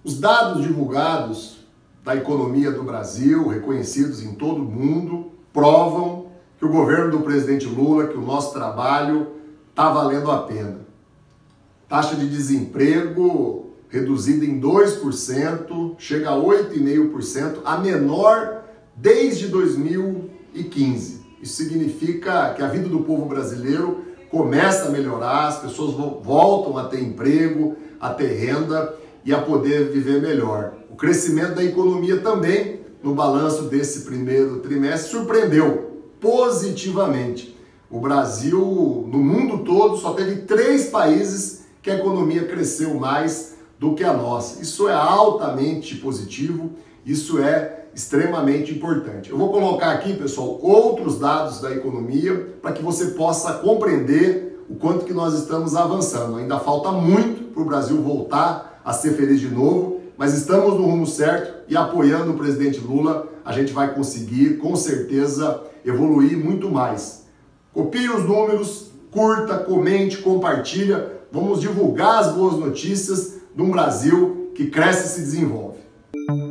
Os dados divulgados da economia do Brasil, reconhecidos em todo o mundo, provam que o governo do presidente Lula, que o nosso trabalho está valendo a pena. Taxa de desemprego reduzida em 2%, chega a 8,5%, a menor desde 2015. Isso significa que a vida do povo brasileiro começa a melhorar, as pessoas voltam a ter emprego, a ter renda e a poder viver melhor. O crescimento da economia também, no balanço desse primeiro trimestre, surpreendeu positivamente. O Brasil, no mundo todo, só teve 3 países que a economia cresceu mais do que a nossa. Isso é altamente positivo, isso é extremamente importante. Eu vou colocar aqui, pessoal, outros dados da economia para que você possa compreender o quanto que nós estamos avançando. Ainda falta muito para o Brasil voltar a ser feliz de novo, mas estamos no rumo certo e apoiando o presidente Lula, a gente vai conseguir, com certeza, evoluir muito mais. Copie os números, curta, comente, compartilha. Vamos divulgar as boas notícias de um Brasil que cresce e se desenvolve.